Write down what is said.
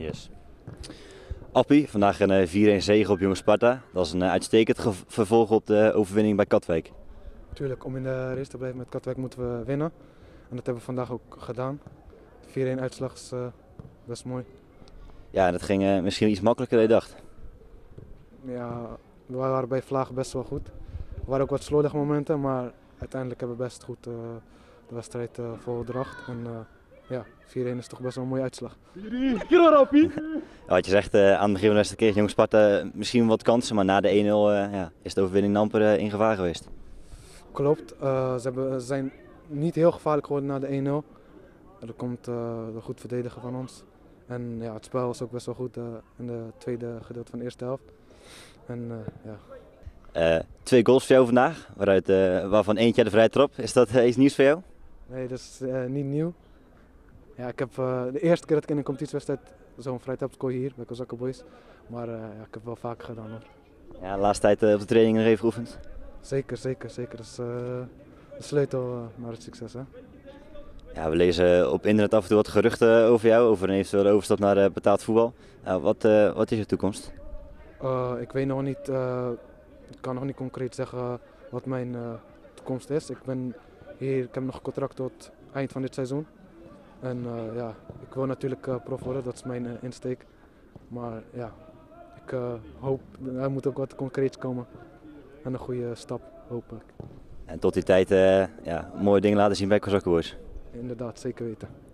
Yes. Appie, vandaag een 4-1 zege op Jong Sparta. Dat is een uitstekend vervolg op de overwinning bij Katwijk. Tuurlijk, om in de race te blijven met Katwijk moeten we winnen. En dat hebben we vandaag ook gedaan. 4-1 uitslag is best mooi. Ja, en dat ging misschien iets makkelijker dan je dacht. Ja, we waren bij Vlaag best wel goed. Er waren ook wat slordige momenten, maar uiteindelijk hebben we best goed de wedstrijd volgedracht. En ja, 4-1 is toch best wel een mooie uitslag. Ja, wat je zegt, aan het begin van de wedstrijd kreeg Jong Sparta misschien wat kansen, maar na de 1-0 is de overwinning amper in gevaar geweest. Klopt, ze zijn niet heel gevaarlijk geworden na de 1-0. Dat komt door goed verdedigen van ons. En ja, het spel was ook best wel goed in de tweede gedeelte van de eerste helft. En ja. 2 goals voor jou vandaag, waarvan eentje de vrije trap. Is dat iets nieuws voor jou? Nee, dat is niet nieuw. Ja, ik heb de eerste keer dat ik in een competitiewedstrijd zo'n vrije trap scoor hier bij Kozakka Boys. Maar ja, ik heb het wel vaker gedaan hoor. Ja, de laatste tijd op de training nog even geoefend. Zeker. Dat is de sleutel naar het succes. Hè? Ja, we lezen op internet af en toe wat geruchten over jou, over een eventuele overstap naar betaald voetbal. Wat is je toekomst? Ik weet nog niet, ik kan nog niet concreet zeggen wat mijn toekomst is. Ik heb nog een contract tot eind van dit seizoen. En ja, ik wil natuurlijk prof worden, dat is mijn insteek. Maar ja, ik hoop, er moet ook wat concreets komen. En een goede stap, hoop ik. En tot die tijd mooie dingen laten zien bij Kozakka Boys. Inderdaad, zeker weten.